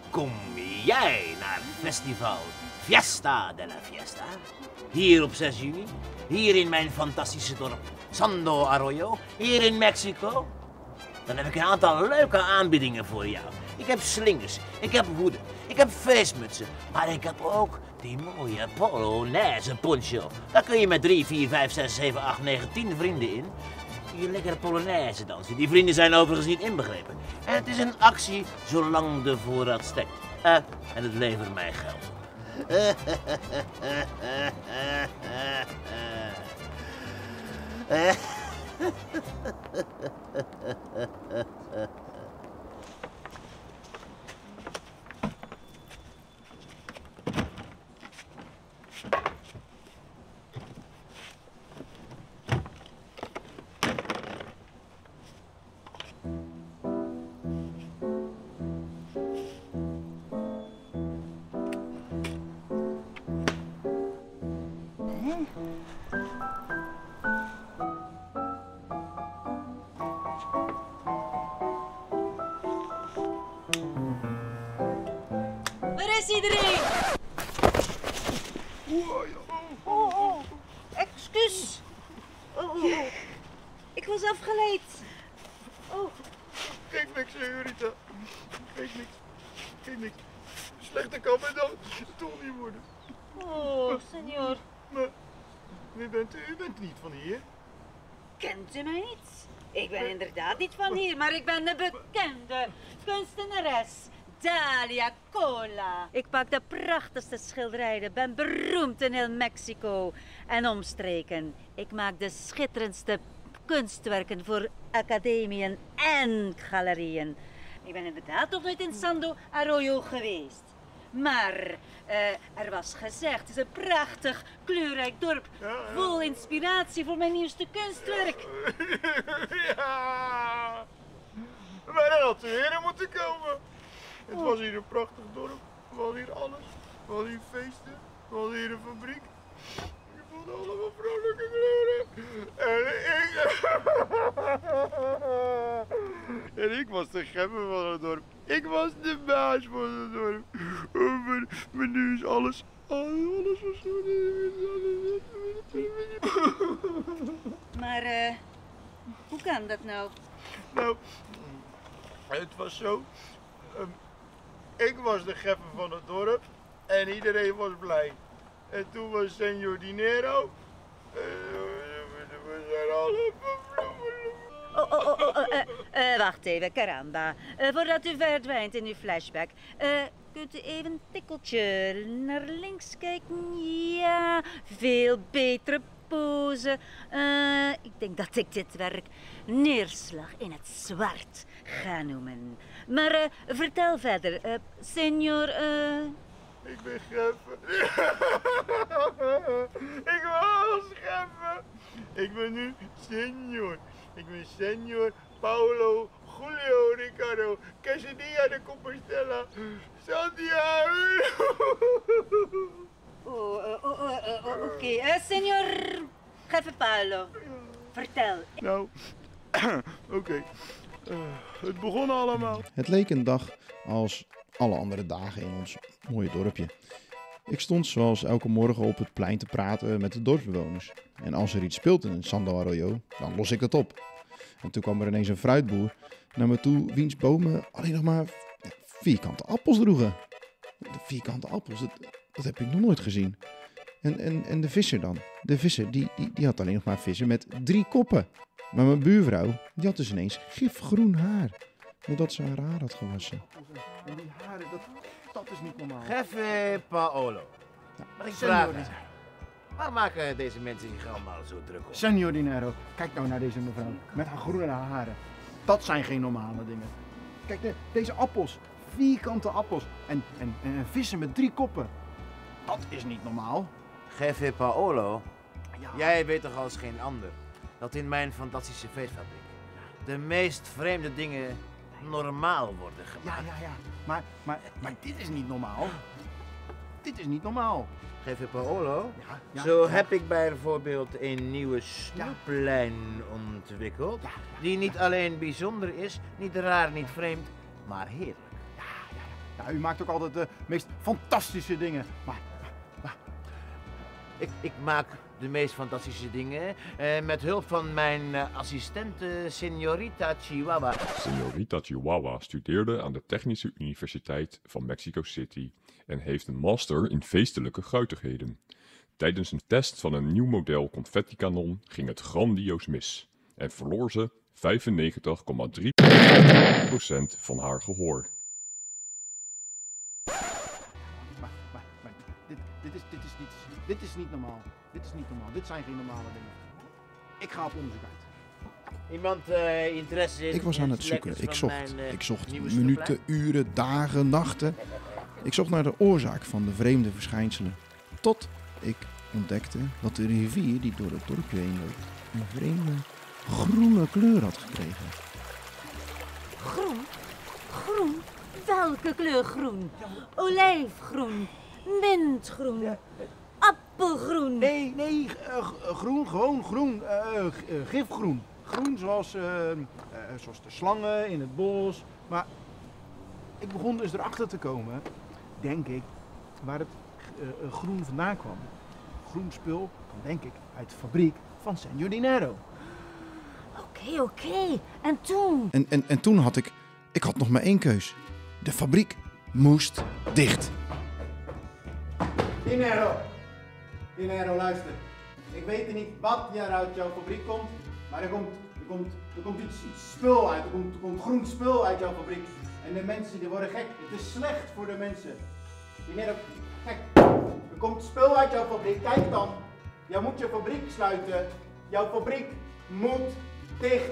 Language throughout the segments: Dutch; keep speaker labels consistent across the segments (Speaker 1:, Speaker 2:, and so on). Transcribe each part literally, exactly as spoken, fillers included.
Speaker 1: kom jij naar Festival Fiesta de la Fiesta? Hier op zes juni, hier in mijn fantastische dorp Sando Arroyo, hier in Mexico. Dan heb ik een aantal leuke aanbiedingen voor jou. Ik heb slingers, ik heb hoeden, ik heb feestmutsen, maar ik heb ook die mooie Polonaise poncho. Daar kun je met drie, vier, vijf, zes, zeven, acht, negen, tien vrienden in. Je lekkere Polonaise dansen. Die vrienden zijn overigens niet inbegrepen. En het is een actie zolang de voorraad stekt. Uh, en het levert mij geld.
Speaker 2: Waar is iedereen? Oh, oh, excuus. Oh, oh, oh. Ik was afgeleid. Oh.
Speaker 3: Geef niks, señorita. Geef niks. Geef niks. Slechter kan mijn dag toch niet worden.
Speaker 2: Oh, senor.
Speaker 3: Maar, u bent, u bent niet van hier.
Speaker 2: Kent u mij niet? Ik ben inderdaad niet van hier, maar ik ben de bekende kunstenares Dalia Cola. Ik maak de prachtigste schilderijen, ben beroemd in heel Mexico en omstreken. Ik maak de schitterendste kunstwerken voor academieën en galerieën. Ik ben inderdaad nog nooit in Sando Arroyo geweest. Maar uh, er was gezegd, het is een prachtig, kleurrijk dorp, ja, ja. Vol inspiratie voor mijn nieuwste kunstwerk.
Speaker 3: Ja, wij hadden hier moeten komen. Het was hier een prachtig dorp, we hadden hier alles. We hadden hier feesten, we hadden hier een fabriek. Je voelde allemaal vrolijke kleuren. En ik... en ik was de gemmer van het dorp. Ik was de baas van het dorp. Maar, maar nu is alles... Alles was zo...
Speaker 2: Maar, uh, hoe kan dat nou?
Speaker 3: Nou, het was zo... Um, ik was de geffer van het dorp en iedereen was blij. En toen was Senor Dinero... Uh, we zijn alle
Speaker 2: Oh, oh, oh, oh, uh, uh, wacht even, caramba. Uh, voordat u verdwijnt in uw flashback. Uh, kunt u even een tikkeltje naar links kijken? Ja, veel betere pose. Uh, ik denk dat ik dit werk Neerslag in het zwart ga noemen. Maar uh, vertel verder, uh, senor... Uh...
Speaker 3: Ik ben geffer. Ik was geffer. Ik ben nu senor. Ik ben senor Paulo Julio Ricardo Quesadilla de Compostela Santiago.
Speaker 2: Oh, uh, oh, uh, uh, oké. Okay. Uh, senor Jefe Paulo, vertel.
Speaker 3: Nou, oké. Okay. Uh, het begon allemaal.
Speaker 4: Het leek een dag als alle andere dagen in ons mooie dorpje. Ik stond zoals elke morgen op het plein te praten met de dorpsbewoners. En als er iets speelt in Sando Arroyo, dan los ik dat op. En toen kwam er ineens een fruitboer naar me toe, wiens bomen alleen nog maar vierkante appels droegen. De vierkante appels, dat, dat heb ik nog nooit gezien. En, en, en de visser dan? De visser, die, die, die had alleen nog maar vissen met drie koppen. Maar mijn buurvrouw, die had dus ineens gifgroen haar. Doordat ze haar haar had gewassen.
Speaker 3: En die haren, dat, dat is niet normaal.
Speaker 1: Jefe Paolo.
Speaker 3: Ja,
Speaker 1: maar ik vraag me, waar maken deze mensen zich allemaal zo druk op?
Speaker 3: Senor Dinero, kijk nou naar deze mevrouw met haar groene haren. Dat zijn geen normale dingen. Kijk, de, deze appels, vierkante appels en, en, en vissen met drie koppen. Dat is niet normaal.
Speaker 1: Jefe Paolo,
Speaker 3: ja.
Speaker 1: Jij weet toch als geen ander dat in mijn fantastische feestfabriek de meest vreemde dingen normaal worden gemaakt.
Speaker 3: Ja, ja, ja. Maar, maar, maar dit is niet normaal. Dit is niet normaal.
Speaker 1: Jefe Paolo,
Speaker 3: ja, ja,
Speaker 1: zo
Speaker 3: ja.
Speaker 1: heb ik bijvoorbeeld een nieuwe snoeplijn ontwikkeld,
Speaker 3: ja, ja,
Speaker 1: die niet alleen bijzonder is, niet raar, niet vreemd, maar heerlijk.
Speaker 3: Ja, ja, ja.
Speaker 5: Ja, u maakt ook altijd de meest fantastische dingen. Maar, maar
Speaker 1: Ik, ik maak de meest fantastische dingen eh, met hulp van mijn eh, assistente Señorita Chihuahua.
Speaker 6: Señorita Chihuahua studeerde aan de Technische Universiteit van Mexico City en heeft een master in feestelijke guitigheden. Tijdens een test van een nieuw model confettikanon ging het grandioos mis en verloor ze vijfennegentig komma drie procent van haar gehoor.
Speaker 5: maar, maar, maar dit, dit, is, dit, is niet, dit is niet normaal. Dit is niet normaal. Dit zijn geen normale dingen. Ik ga op onderzoek uit.
Speaker 1: Iemand eh, interesse in
Speaker 4: Ik was aan
Speaker 1: in
Speaker 4: het zoeken.
Speaker 1: lekkers
Speaker 4: Ik
Speaker 1: van
Speaker 4: zocht.
Speaker 1: mijn, eh,
Speaker 4: Ik zocht
Speaker 1: nieuwe
Speaker 4: minuten,
Speaker 1: snoeplijn?
Speaker 4: uren, dagen, nachten. Ik zocht naar de oorzaak van de vreemde verschijnselen. Tot ik ontdekte dat de rivier die door het dorpje heen loopt een vreemde groene kleur had gekregen.
Speaker 2: Groen? Groen? Welke kleur groen? Olijfgroen, mintgroen, appelgroen.
Speaker 5: Nee, nee, uh, groen, gewoon groen. Uh, uh, gifgroen. Groen zoals, uh, uh, zoals de slangen in het bos. Maar ik begon dus erachter te komen, denk ik, waar het uh, groen vandaan kwam. Groen spul kwam denk ik uit de fabriek van Señor Dinero.
Speaker 2: Oké, oké. En toen?
Speaker 4: En, en, en toen had ik, ik had nog maar één keus. De fabriek moest dicht.
Speaker 5: Dinero! Dinero, luister. Ik weet niet wat er uit jouw fabriek komt, maar er komt, er komt, er komt iets, iets spul uit. Er komt, er komt groen spul uit jouw fabriek. En de mensen die worden gek. Het is slecht voor de mensen. Dinero, kijk. Er komt spul uit jouw fabriek. Kijk dan. Jij moet je fabriek sluiten. Jouw fabriek moet dicht.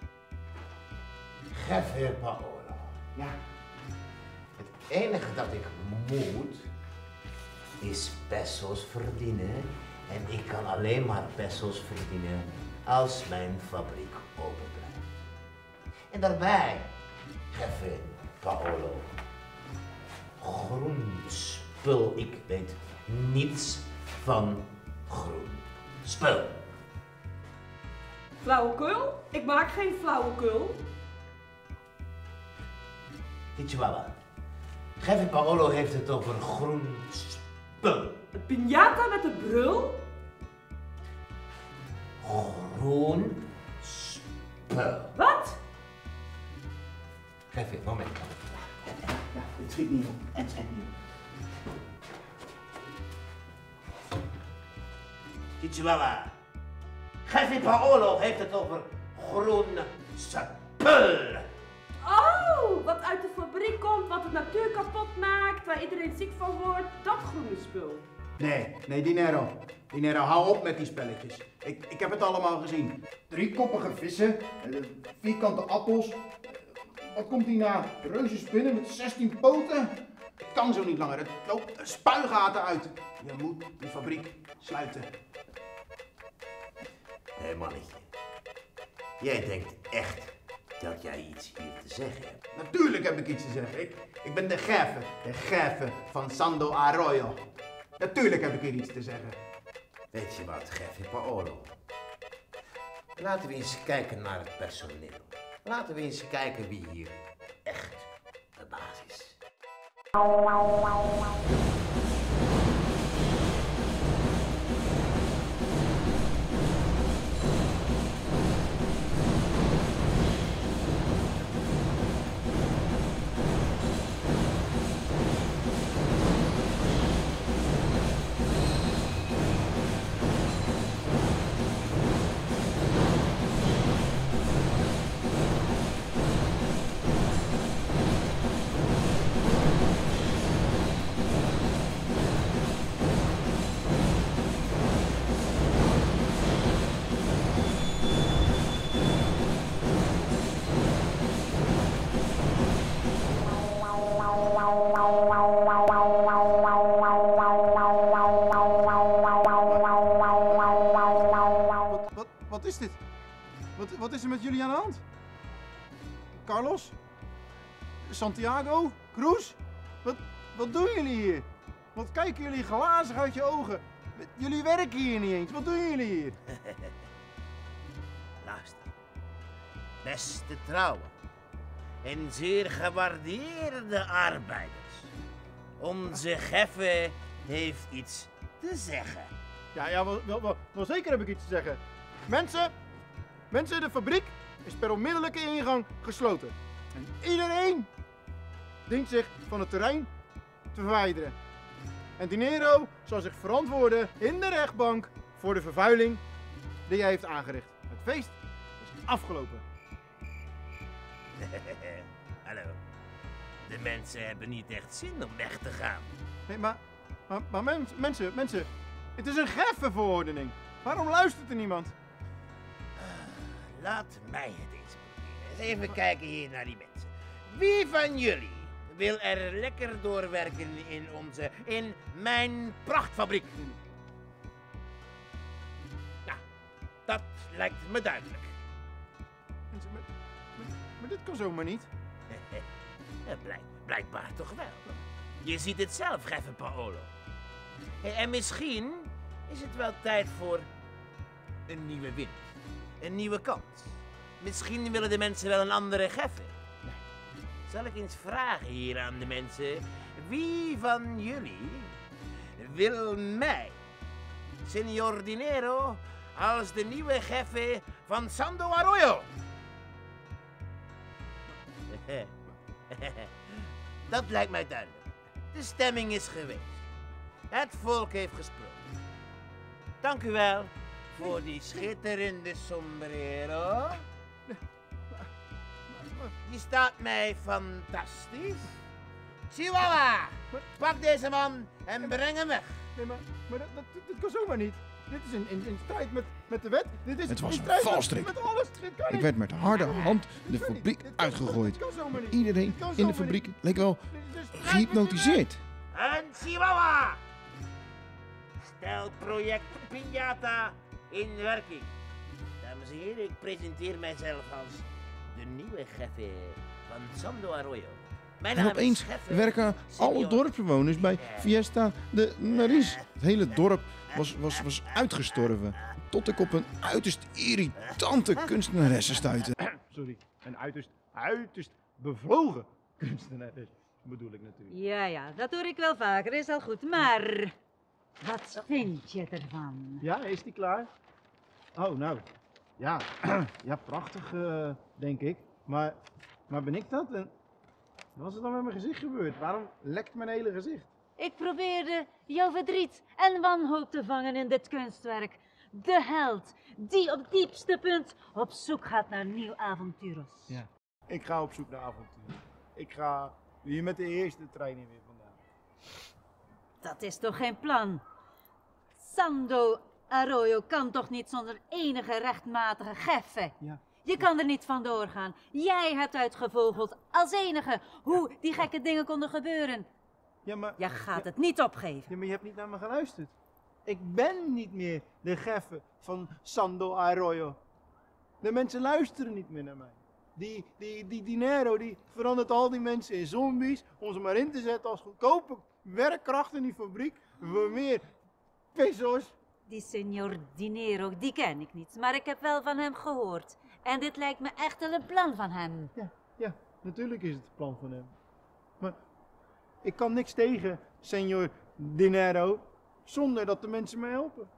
Speaker 1: Jefe Paolo.
Speaker 5: Ja.
Speaker 1: Het enige dat ik moet is pesos verdienen. En ik kan alleen maar pesos verdienen als mijn fabriek open blijft. En daarbij, jefe Paolo, groen spul. Ik weet niets van groen spul.
Speaker 7: Flauwekul? Ik maak geen flauwekul.
Speaker 1: Die Chihuahua. Jefe Paolo heeft het over groen spul.
Speaker 7: Een piñata met een brul?
Speaker 1: Groen spul.
Speaker 7: Wat?
Speaker 1: Jefe, moment.
Speaker 5: Ja, het schiet niet op. Het schiet niet op.
Speaker 1: Die Chihuahua. Jefe Paolo heeft het over groen spul.
Speaker 7: Oh, wat uit de fabriek komt, wat de natuur kapot maakt, waar iedereen ziek van wordt, dat groene spul.
Speaker 5: Nee, nee, Dinero. Dinero, hou op met die spelletjes. Ik, ik heb het allemaal gezien. Driekoppige vissen, eh, vierkante appels. Eh, Wat komt hierna? Reuzenspinnen met zestien poten? Het kan zo niet langer. Het loopt spuigaten uit. Je moet die fabriek sluiten.
Speaker 1: Hé mannetje. Jij denkt echt dat jij iets hier te zeggen hebt.
Speaker 5: Natuurlijk heb ik iets te zeggen. Ik, ik ben de jefe. De jefe van Sando Arroyo. Natuurlijk heb ik hier iets te zeggen.
Speaker 1: Weet je wat, Jefe Paolo? Laten we eens kijken naar het personeel. Laten we eens kijken wie hier echt de baas is.
Speaker 5: Wat, wat, wat is dit? Wat, wat is er met jullie aan de hand? Carlos? Santiago? Cruz? Wat, wat doen jullie hier? Wat kijken jullie glazig uit je ogen? Jullie werken hier niet eens. Wat doen jullie hier?
Speaker 1: Luister. Beste trouwe. en zeer gewaardeerde arbeiders. Onze Geffe heeft iets te zeggen.
Speaker 3: Ja, ja, wel, wel, wel, wel zeker heb ik iets te zeggen. Mensen, mensen, de fabriek is per onmiddellijke ingang gesloten. En iedereen dient zich van het terrein te verwijderen. En Dinero zal zich verantwoorden in de rechtbank voor de vervuiling die hij heeft aangericht. Het feest is afgelopen.
Speaker 1: Hallo. De mensen hebben niet echt zin om weg te gaan.
Speaker 3: Nee, maar, maar, maar mens, mensen, mensen, het is een geffenverordening. Waarom luistert er niemand?
Speaker 1: Laat mij het eens proberen. Eens even kijken hier naar die mensen. Wie van jullie wil er lekker doorwerken in onze, in mijn prachtfabriek? Nou, dat lijkt me duidelijk.
Speaker 3: Mensen, maar, maar, maar dit kan zomaar niet.
Speaker 1: Ja, blijk, blijkbaar toch wel. Je ziet het zelf, Geffe Paolo. En misschien is het wel tijd voor een nieuwe wind. Een nieuwe kans. Misschien willen de mensen wel een andere Geffe. Zal ik eens vragen hier aan de mensen. Wie van jullie wil mij, Signor Dinero, als de nieuwe Geffe van Sando Arroyo? Dat lijkt mij duidelijk. De stemming is geweest. Het volk heeft gesproken. Dank u wel voor die schitterende sombrero. Die staat mij fantastisch. Chihuahua, pak deze man en breng hem weg.
Speaker 3: Nee, maar, maar dat, dat, dit kan zomaar niet. Dit is in, in, in strijd met, met de wet. Dit is
Speaker 4: Het was
Speaker 3: in
Speaker 4: een
Speaker 3: strijd met-
Speaker 4: valstrik.
Speaker 3: Met alles. Dit kan
Speaker 4: Ik
Speaker 3: niet.
Speaker 4: werd met harde hand de
Speaker 3: Dit kan niet.
Speaker 4: fabriek
Speaker 3: Dit kan-
Speaker 4: uitgegooid.
Speaker 3: Dit kan zomaar niet.
Speaker 4: Iedereen
Speaker 3: Dit kan
Speaker 4: in de
Speaker 3: zomaar
Speaker 4: fabriek
Speaker 3: niet.
Speaker 4: leek wel
Speaker 3: Dit is in strijd met de
Speaker 4: gehypnotiseerd.
Speaker 1: Een Chihuahua. Stel project Piñata in werking. Dames en heren, ik presenteer mijzelf als de nieuwe Geffe van Sando Arroyo. Mijn
Speaker 4: En
Speaker 1: naam
Speaker 4: opeens
Speaker 1: is Geffe
Speaker 4: werken alle
Speaker 1: Signor.
Speaker 4: dorpsbewoners bij Fiesta de Nariz. Het hele dorp was, was, was uitgestorven. Tot ik op een uiterst irritante kunstenaressen stuitte.
Speaker 3: Sorry, een uiterst, uiterst bevlogen kunstenaar is, bedoel ik natuurlijk.
Speaker 2: Ja, ja, dat hoor ik wel vaker, is al goed. Maar wat vind je ervan?
Speaker 3: Ja, is die klaar? Oh, nou. Ja, ja prachtig, eh, denk ik. Maar, maar ben ik dat? En wat is er dan met mijn gezicht gebeurd? Waarom lekt mijn hele gezicht?
Speaker 2: Ik probeerde jouw verdriet en wanhoop te vangen in dit kunstwerk. De held die op het diepste punt op zoek gaat naar nieuw avonturos.
Speaker 3: Ja. Ik ga op zoek naar avontuur. Ik ga hier met de eerste trein in weer vandaan.
Speaker 2: Dat is toch geen plan? Sando Arroyo kan toch niet zonder enige rechtmatige Geffe?
Speaker 3: Ja.
Speaker 2: Je kan er niet van doorgaan. Jij hebt uitgevogeld als enige hoe die gekke dingen konden gebeuren.
Speaker 3: Ja, maar,
Speaker 2: Je gaat het niet opgeven.
Speaker 3: ja, maar je hebt niet naar me geluisterd. Ik ben niet meer de Geffe van Sando Arroyo. De mensen luisteren niet meer naar mij. Die, die, die Dinero die verandert al die mensen in zombies om ze maar in te zetten als goedkope werkkracht in die fabriek voor meer pesos.
Speaker 2: Die Signor Dinero, die ken ik niet, maar ik heb wel van hem gehoord. En dit lijkt me echt een plan van hem.
Speaker 3: Ja, ja, natuurlijk is het het plan van hem. Maar ik kan niks tegen, Senor Dinero, zonder dat de mensen mij helpen.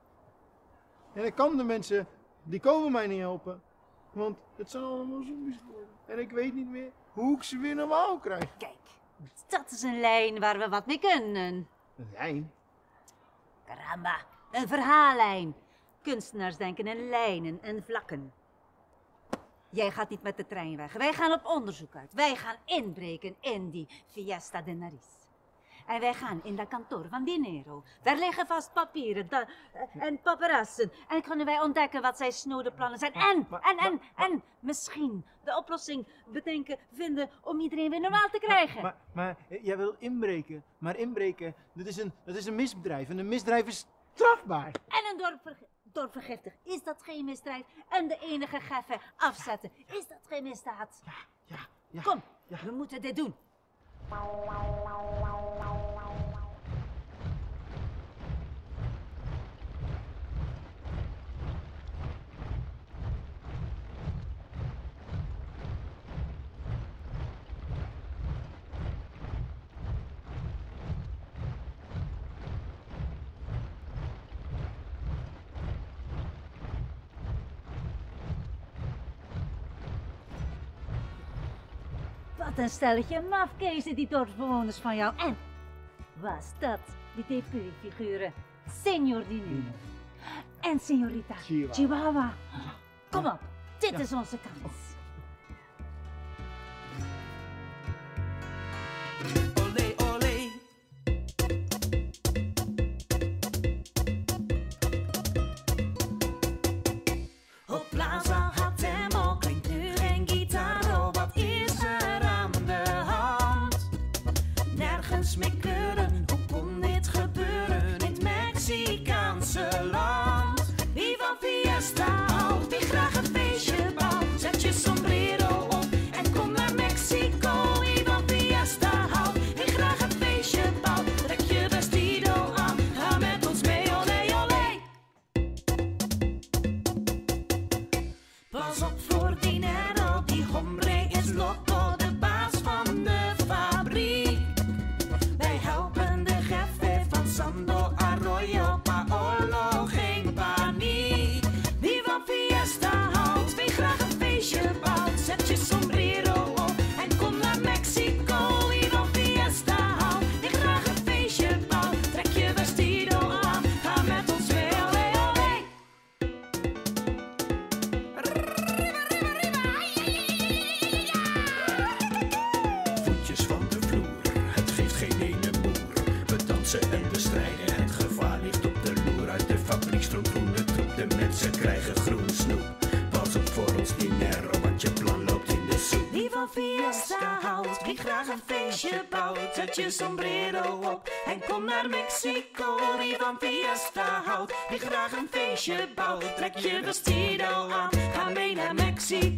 Speaker 3: En ik kan de mensen, die komen mij niet helpen. Want het zijn allemaal zombies geworden. En ik weet niet meer hoe ik ze weer normaal krijg.
Speaker 2: Kijk, dat is een lijn waar we wat mee kunnen.
Speaker 3: Een lijn?
Speaker 2: Caramba, een verhaallijn. Kunstenaars denken in lijnen en vlakken. Jij gaat niet met de trein weg. Wij gaan op onderzoek uit. Wij gaan inbreken in die Fiesta de Nariz. En wij gaan in dat kantoor van Dinero. Daar liggen vast papieren da- en paparassen. En kunnen wij ontdekken wat zijn snode plannen zijn. En,
Speaker 3: maar-
Speaker 2: en, en,
Speaker 3: maar-
Speaker 2: en misschien de oplossing bedenken, vinden om iedereen weer normaal te krijgen.
Speaker 3: Maar, maar eh, jij wil inbreken. Maar inbreken, dat is, een, dat is een misdrijf. En een misdrijf is strafbaar.
Speaker 2: En een dorp, verg- dorp vergiftigen, is dat geen misdrijf? En de enige Geffe afzetten, is dat geen misdaad?
Speaker 3: Ja, ja.
Speaker 2: Kom,
Speaker 3: ja.
Speaker 2: we moeten dit doen. Wat een stelletje mafkezen, die dorpsbewoners van jou. En was dat, die T P-figuren, Senor Dinero en Señorita
Speaker 5: Chihuahua.
Speaker 2: Chihuahua. Kom op, dit is onze kans.
Speaker 8: Olé, olé. Op Plaza had hem klinkt nu geen gitaar. Wat is er aan de hand? Nergens meer kleuren, hoe kon dit gebeuren in het Mexicaanse land? Wie van Fiesta houdt, die graag een feestje bouwt. Zet je sombrero op en kom naar Mexico. Wie van Fiesta houdt, die graag een feestje bouwt. Trek je vestido aan, ga met ons mee, olé, olé. Pas op voor Dinero, die hombre is loco, de baas van de fabriek. Wij helpen de jefe van Sando Arroyo, Paolo, geen paniek. Wie van Fiesta houdt, wie graag een feestje bouwt. Zet je sombrero op en kom naar Mexico. Wie van Fiesta houdt, die graag een feestje bouwt. Trek je vestido aan, ga met ons mee, olé, olé.
Speaker 9: Voetjes van de vloer, het geeft geen ene moer. We dansen en bestrijden, het gevaar ligt op de loer. Uit de fabriek stroomt groene troep, de mensen krijgen groen snoep. Pas op voor ons Dinero, want je plan loopt in de soep.
Speaker 8: Wie van Fiesta houdt, wie graag een feestje bouwt. Zet je sombrero op en kom naar Mexico. Wie van Fiesta houdt, wie graag een feestje bouwt. Trek je vestido aan, ga mee naar Mexico.